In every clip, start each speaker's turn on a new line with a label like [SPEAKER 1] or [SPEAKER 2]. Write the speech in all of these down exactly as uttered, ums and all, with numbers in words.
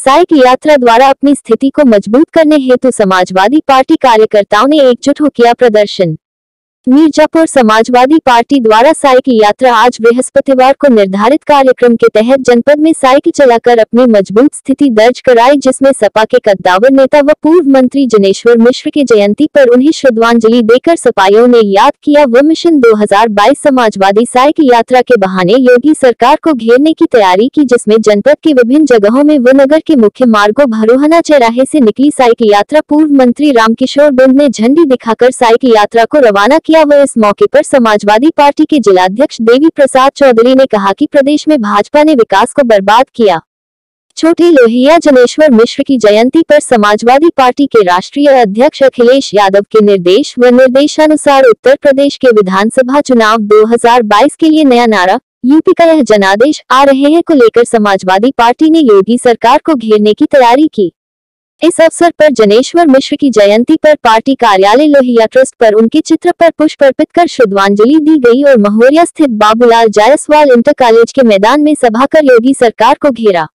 [SPEAKER 1] Cycle यात्रा द्वारा अपनी स्थिति को मजबूत करने हेतु समाजवादी पार्टी कार्यकर्ताओं ने एकजुट हो किया प्रदर्शन। मिर्जापुर समाजवादी पार्टी द्वारा साइकिल यात्रा आज बृहस्पतिवार को निर्धारित कार्यक्रम के तहत जनपद में साइकिल चलाकर अपनी मजबूत स्थिति दर्ज कराई, जिसमें सपा के कद्दावर नेता व पूर्व मंत्री जनेश्वर मिश्र की जयंती पर उन्हें श्रद्धांजलि देकर सपाइयों ने याद किया व मिशन दो हज़ार बाईस समाजवादी साइकिल यात्रा के बहाने योगी सरकार को घेरने की तैयारी की, जिसमें जनपद के विभिन्न जगहों में व नगर के मुख्य मार्गों भरूहना चौराहे से निकली साइकिल यात्रा पूर्व मंत्री रामकिशोर बिंद ने झंडी दिखाकर साइकिल यात्रा को रवाना किया व इस मौके पर समाजवादी पार्टी के जिलाध्यक्ष देवी प्रसाद चौधरी ने कहा कि प्रदेश में भाजपा ने विकास को बर्बाद किया। छोटे लोहिया जनेश्वर मिश्र की जयंती पर समाजवादी पार्टी के राष्ट्रीय अध्यक्ष अखिलेश यादव के निर्देश व निर्देशानुसार उत्तर प्रदेश के विधानसभा चुनाव दो हज़ार बाईस के लिए नया नारा यूपी का यह जनादेश आ रहे हैं को लेकर समाजवादी पार्टी ने योगी सरकार को घेरने की तैयारी की। इस अवसर पर जनेश्वर मिश्र की जयंती पर पार्टी कार्यालय लोहिया ट्रस्ट पर उनके चित्र पर पुष्प अर्पित कर श्रद्धांजलि दी गई और महोरिया स्थित बाबूलाल जायसवाल इंटर कॉलेज के मैदान में सभा कर योगी सरकार को घेरा।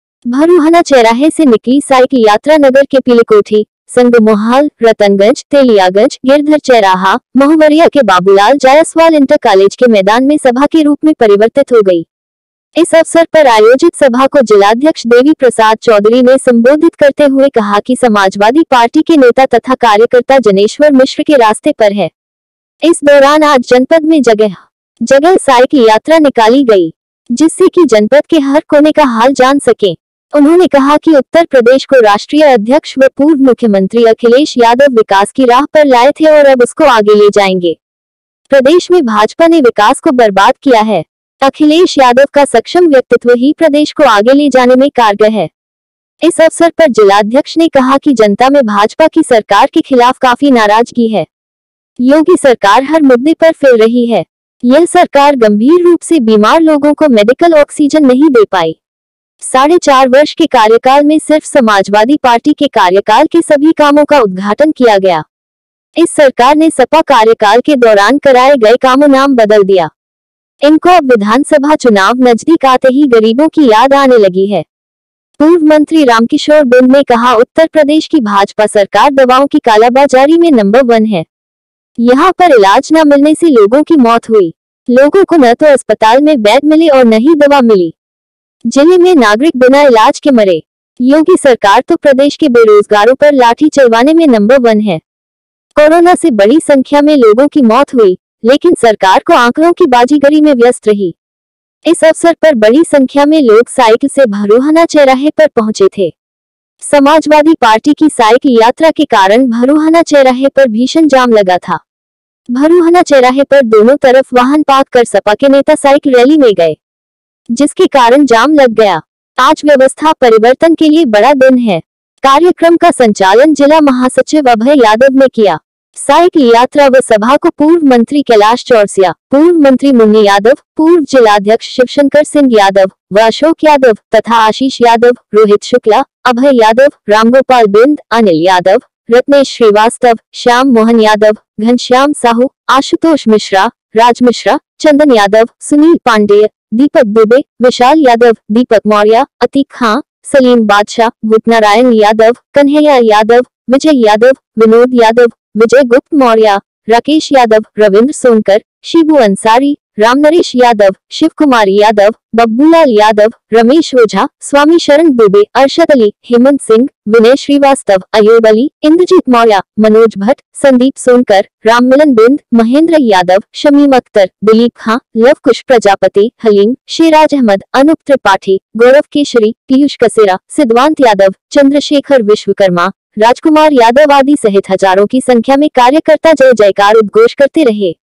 [SPEAKER 1] भरूहना चौराहे से निकली साइकिल यात्रा नगर के पीलेकोठी, संगमोहाल, रतनगंज, तेलियागंज, गिरधर चौराहा, महुवरिया के बाबूलाल जायसवाल इंटर कॉलेज के मैदान में सभा के रूप में परिवर्तित हो गई। इस अवसर पर आयोजित सभा को जिलाध्यक्ष देवी प्रसाद चौधरी ने संबोधित करते हुए कहा कि समाजवादी पार्टी के नेता तथा कार्यकर्ता जनेश्वर मिश्र के रास्ते पर है। इस दौरान आज जनपद में जगह जगह साइकिल यात्रा निकाली गई, जिससे कि जनपद के हर कोने का हाल जान सके। उन्होंने कहा कि उत्तर प्रदेश को राष्ट्रीय अध्यक्ष व पूर्व मुख्यमंत्री अखिलेश यादव विकास की राह पर लाए थे और अब उसको आगे ले जाएंगे। प्रदेश में भाजपा ने विकास को बर्बाद किया है। अखिलेश यादव का सक्षम व्यक्तित्व ही प्रदेश को आगे ले जाने में कारगर है। इस अवसर पर जिलाध्यक्ष ने कहा कि जनता में भाजपा की सरकार के खिलाफ काफी नाराजगी है। योगी सरकार हर मुद्दे पर फिर रही है। यह सरकार गंभीर रूप से बीमार लोगों को मेडिकल ऑक्सीजन नहीं दे पाई। साढ़े चार वर्ष के कार्यकाल में सिर्फ समाजवादी पार्टी के कार्यकाल के सभी कामों का उद्घाटन किया गया। इस सरकार ने सपा कार्यकाल के दौरान कराए गए कामों नाम बदल दिया। इनको अब विधानसभा चुनाव नजदीक आते ही गरीबों की याद आने लगी है। पूर्व मंत्री रामकिशोर बिंद ने कहा, उत्तर प्रदेश की भाजपा सरकार दवाओं की कालाबाजारी में नंबर वन है। यहाँ पर इलाज न मिलने से लोगों की मौत हुई। लोगों को न तो अस्पताल में बेड मिले और न ही दवा मिली। जिले में नागरिक बिना इलाज के मरे। योगी सरकार तो प्रदेश के बेरोजगारों पर लाठी चलवाने में नंबर वन है। कोरोना से बड़ी संख्या में लोगों की मौत हुई, लेकिन सरकार को आंकड़ों की बाजीगरी में व्यस्त रही। इस अवसर पर बड़ी संख्या में लोग साइकिल से भरूहना चौराहे पर पहुंचे थे। समाजवादी पार्टी की साइकिल यात्रा के कारण भरूहना चौराहे पर भीषण जाम लगा था। भरूहना चौराहे पर दोनों तरफ वाहन पार्क कर सपा के नेता साइकिल रैली में गए, जिसके कारण जाम लग गया। आज व्यवस्था परिवर्तन के लिए बड़ा दिन है। कार्यक्रम का संचालन जिला महासचिव अभय यादव ने किया। साइकिल यात्रा व सभा को पूर्व मंत्री कैलाश चौरसिया, पूर्व मंत्री मुन्नी यादव, पूर्व जिलाध्यक्ष शिवशंकर सिंह यादव व अशोक यादव तथा आशीष यादव, रोहित शुक्ला, अभय यादव, रामगोपाल बिंद, अनिल यादव, रत्नेश श्रीवास्तव, श्याम मोहन यादव, घनश्याम साहू, आशुतोष मिश्रा, राज मिश्रा, चंदन यादव, सुनील पांडेय, दीपक दुबे, विशाल यादव, दीपक मौर्य, अतीक खां, सलीम बादशाह, भूपनारायण यादव, कन्हैया यादव, विजय यादव, विनोद यादव, विजय गुप्त मौर्य, राकेश यादव, रविंद्र सोनकर, शिबू अंसारी, रामनरेश यादव, शिव कुमार यादव, बब्बूलाल यादव, रमेश ओझा, स्वामी शरण दुबे, अरशद अली, हेमंत सिंह, विनय श्रीवास्तव, अयूब अली, इंद्रजीत मौर्य, मनोज भट्ट, संदीप सोनकर, राममिलन बिंद, महेंद्र यादव, शमीम अख्तर, दिलीप खां, लवकुश प्रजापति, हलीम, शेराज अहमद, अनूप त्रिपाठी, गौरव केशरी, पीयूष कसेरा, सिद्धवांत यादव, चंद्रशेखर विश्वकर्मा, राजकुमार यादव आदि सहित हजारों की संख्या में कार्यकर्ता जय जयकार उद्घोष करते रहे।